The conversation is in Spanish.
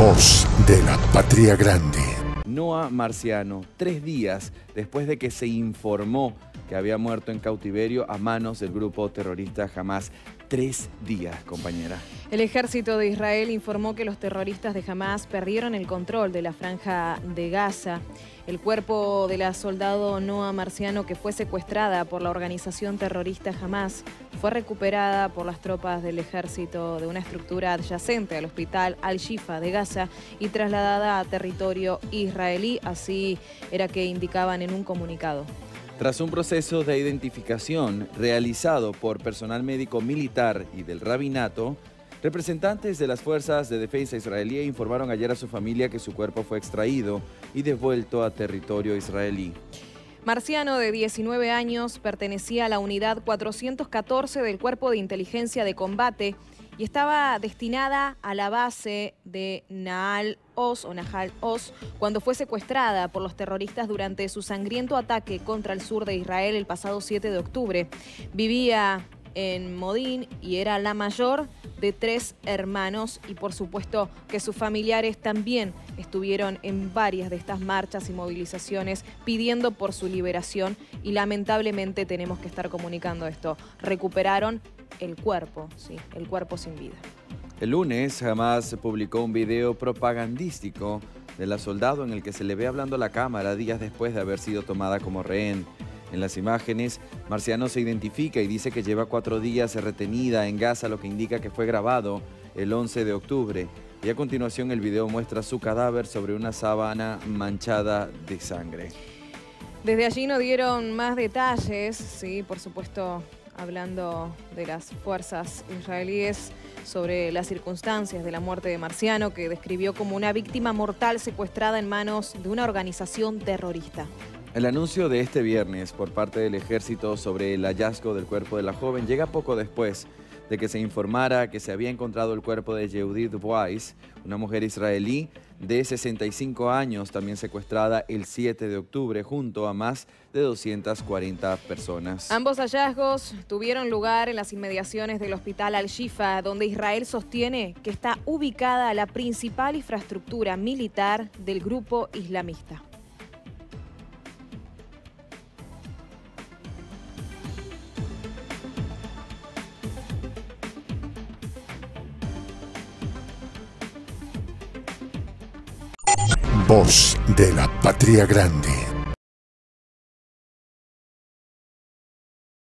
Voz de la Patria Grande. Noah Marciano, 3 días después de que se informó que había muerto en cautiverio a manos del grupo terrorista Hamás. 3 días, compañera. El ejército de Israel informó que los terroristas de Hamás perdieron el control de la franja de Gaza. El cuerpo de la soldado Noah Marciano, que fue secuestrada por la organización terrorista Hamás, fue recuperada por las tropas del ejército de una estructura adyacente al hospital Al-Shifa de Gaza y trasladada a territorio israelí, así era que indicaban en un comunicado. Tras un proceso de identificación realizado por personal médico militar y del rabinato, representantes de las fuerzas de defensa israelí informaron ayer a su familia que su cuerpo fue extraído y devuelto a territorio israelí. Marciano, de 19 años, pertenecía a la unidad 414 del Cuerpo de Inteligencia de Combate y estaba destinada a la base de Nahal Oz cuando fue secuestrada por los terroristas durante su sangriento ataque contra el sur de Israel el pasado 7 de octubre. Vivía en Modín y era la mayor de 3 hermanos y por supuesto que sus familiares también estuvieron en varias de estas marchas y movilizaciones pidiendo por su liberación y lamentablemente tenemos que estar comunicando esto. Recuperaron el cuerpo, sí, el cuerpo sin vida. El lunes, Hamás publicó un video propagandístico de la soldado en el que se le ve hablando a la cámara días después de haber sido tomada como rehén. En las imágenes, Marciano se identifica y dice que lleva 4 días retenida en Gaza, lo que indica que fue grabado el 11 de octubre. Y a continuación el video muestra su cadáver sobre una sábana manchada de sangre. Desde allí no dieron más detalles, sí, por supuesto, hablando de las fuerzas israelíes sobre las circunstancias de la muerte de Marciano, que describió como una víctima mortal secuestrada en manos de una organización terrorista. El anuncio de este viernes por parte del ejército sobre el hallazgo del cuerpo de la joven llega poco después de que se informara que se había encontrado el cuerpo de Yehudit Weiss, una mujer israelí de 65 años, también secuestrada el 7 de octubre junto a más de 240 personas. Ambos hallazgos tuvieron lugar en las inmediaciones del hospital Al-Shifa, donde Israel sostiene que está ubicada la principal infraestructura militar del grupo islamista. Voz de la Patria Grande.